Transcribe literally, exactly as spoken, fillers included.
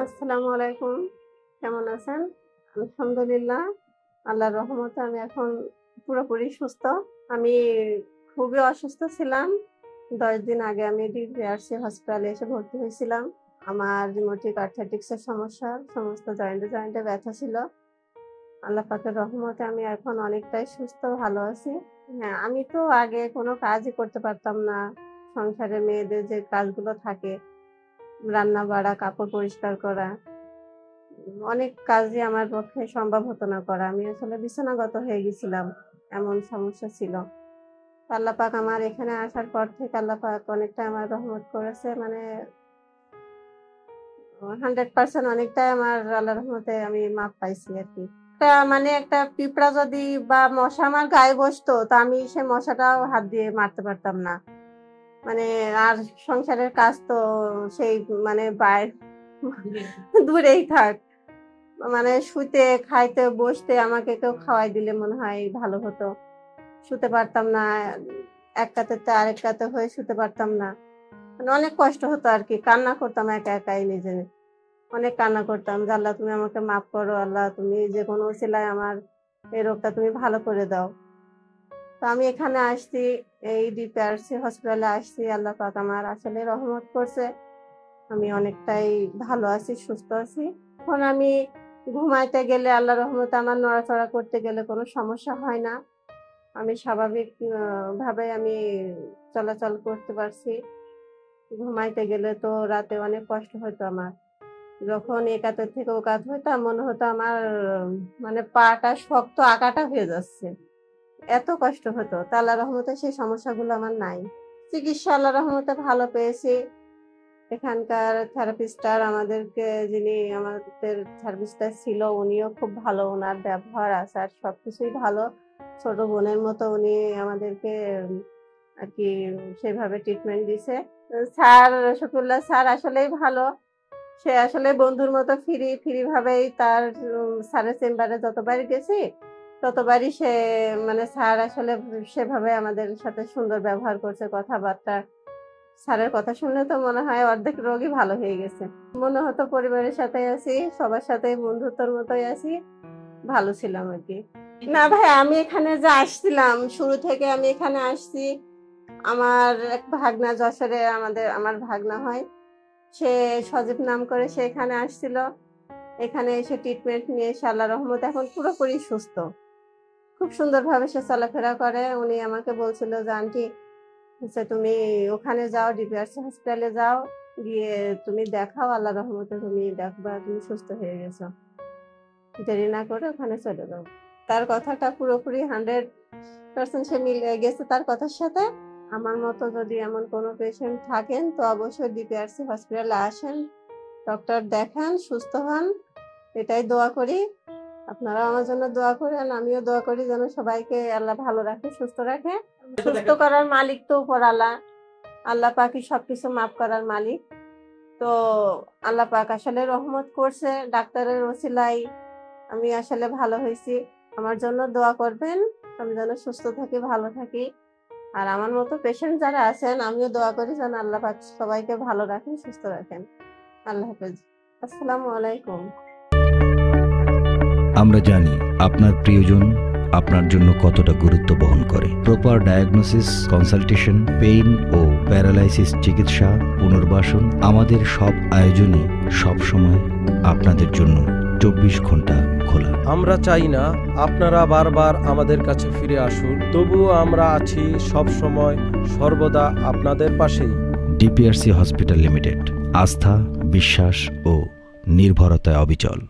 আসসালামু আলাইকুম। কেমন আছেন? আলহামদুলিল্লাহ। আল্লাহর রহমতে আমি এখন পুরোপুরি সুস্থ। আমি খুবই অসুস্থ ছিলাম। দশ দিন আগে আমি ডিপিআরসি হসপিটালে এসে ভর্তি হয়েছিলাম। আমার রিউমেটিক আর্থ্রাইটিক্স এর সমস্যা, সমস্ত জয়েন্টে, জয়েন্টে ব্যথা ছিল। আল্লাহ পাকের রহমতে আমি এখন অনেকটাই সুস্থ, ভালো আছি। হ্যাঁ, আমি তো আগে কোনো কাজই করতে পারতাম না। সংসারে মেয়েদের যে কাজগুলো থাকে, রান্না-বাড়া, কাপড় পরিষ্কার করা, অনেক কাজই আমার পক্ষে সম্ভব হতো না করা। আমি আসলে বিছানাগত হয়ে গেছিলাম। এমন সমস্যা ছিল। আল্লাহ পাক আমার এখানে আসার পর থেকে আল্লাহ পাক অনেকটা আমার রহমত করেছে। মানে একশো পার্সেন্ট অনেকটাই আমার আল্লাহর রহমতে আমি মাপ পাইছি আরকি। একটা মানে একটা পিঁপড়া যদি বা মশা আমার গায়ে বসতো, তো আমি সে মশাটাও হাত দিয়ে মারতে পারতাম না। মানে আর সংসারের কাজ তো সেই মানে বাইর দূরেই থাক। মানে শুতে, খাইতে, বসতে আমাকে কেউ খাওয়াই দিলে মনে হয় ভালো হতো। শুতে পারতাম না। এক কাঁধেতে আরেক কাঁধে হয়ে শুতে পারতাম না। মানে অনেক কষ্ট হতো আরকি। কান্না করতাম একা একাই নিজে। অনেক কান্না করতাম যে, "আল্লাহ তুমি আমাকে মাফ করো। আল্লাহ তুমি যেকোনো উছিলায় আমার এই রোগটা তুমি ভালো করে দাও।" তো আমি এখানে আসছি, এই ডিপিআরসি হসপিটালে আসছি। আল্লাহ পাক আমার আসলে রহমত করছে। আমি অনেকটাই ভালো আছি, সুস্থ আছি। এখন আমি ঘুমাইতে গেলে আল্লাহর রহমতে আমার নড়াচড়া করতে গেলে কোনো সমস্যা হয় না। আমি স্বাভাবিক আ ভাবে আমি চলাচল করতে পারছি। ঘুমাইতে গেলে তো রাতে অনেক কষ্ট হইতো আমার। যখন এ কাতের থেকে ও কাত হইতাম মনে হতো আমার মানে পাটা শক্ত আগাটা হয়ে যাচ্ছে। এত কষ্ট হতো। তা আল্লাহর রহমতে সেই সমস্যাগুলো আমার নাই। চিকিৎসা আল্লাহর রহমতে ভালো পেয়েছি। এখানকার থেরাপিস্টার আমাদেরকে যিনি আমাদের থেরাপিস্টটা ছিল উনিও খুব ভালো। উনার ব্যবহার, আচার সবকিছুই ভালো। ছোট বোনের মতো উনি আমাদেরকে আরকি সেভাবে ট্রিটমেন্ট দিছে। স্যার শফিউল্লাহ স্যার আসলেই ভালো। সে আসলে বন্ধুর মতো ফ্রি, ফ্রি ভাবেই তার উম স্যারের চেম্বারে যতবারই গেছি, ততবারই সে মানে স্যার আসলে সেভাবে আমাদের সাথে সুন্দর ব্যবহার করছে, কথাবার্তা। স্যারের কথা শুনলে তো মনে হয় অর্ধেক রোগই ভালো হয়ে গেছে। মনে হতো পরিবারের সাথেই আছি, সবার সাথেই বন্ধুত্বর মতোই আছি। ভালো ছিলাম আরকি। না ভাই, আমি এখানে যে আসছিলাম, শুরু থেকে আমি এখানে আসছি। আমার এক ভাগনা যশোরে আমাদের আমার ভাগনা হয়। সে সজীব নাম করে সে এখানে আসছিল। এখানে এসে ট্রিটমেন্ট নিয়ে এসে আল্লাহর রহমতে এখন পুরোপুরি সুস্থ। খুব সুন্দরভাবে সে চলাফেরা করে। উনি আমাকে বলছিল যে, "আন্টি হচ্ছে তুমি ওখানে যাও, ডিপিআরসি হসপিটালে যাও। গিয়ে তুমি দেখাও। আল্লাহর রহমতে তুমি দেখবা তুমি সুস্থ হয়ে গেছো। দেরি না করে ওখানে চলে যাও।" তার কথাটা পুরোপুরি একশো পার্সেন্ট সে মিলে গেছে তার কথার সাথে। আমার মতো যদি এমন কোনো পেশেন্ট থাকেন তো অবশ্যই ডিপিআরসি হসপিটালে আসেন। ডক্টর দেখান, সুস্থ হন। এটাই দোয়া করি। আপনারাও আমার জন্য দোয়া করেন। আমিও দোয়া করি যেন সবাইকে আল্লাহ ভালো রাখে, সুস্থ রাখে। সুস্থ করার মালিক তো উপরওয়ালা। আল্লাহ পাকই সবকিছু মাফ করার মালিক। তো আল্লাহ পাক আসলে রহমত করছে। ডাক্তারের ওসিলায় আমি আসলে ভালো হইছি। আমার জন্য দোয়া করবেন। আমি যেন সুস্থ থাকি, ভালো থাকি। আর আমার মতো পেশেন্ট যারা আছেন আমিও দোয়া করি যেন আল্লাহ পাক সবাইকে ভালো রাখেন, সুস্থ রাখেন। আল্লাহ হাফেজ। আসসালামু আলাইকুম। আমরা জানি আপনার প্রিয়জন আপনার জন্য কতটা গুরুত্ব বহন করে। প্রপার ডায়াগনোসিস, কনসালটেশন, পেইন ও প্যারালাইসিস চিকিৎসা, পুনর্বাসন, আমাদের সব আয়োজনই সবসময় আপনাদের জন্য চব্বিশ ঘন্টা খোলা। আমরা চাই না আপনারা বারবার আমাদের কাছে ফিরে আসুন, তবুও আমরা আছি সব সময় সর্বদা আপনাদের পাশেই। ডিপিআরসি হসপিটাল লিমিটেড, আস্থা, বিশ্বাস ও নির্ভরতায় অবিচল।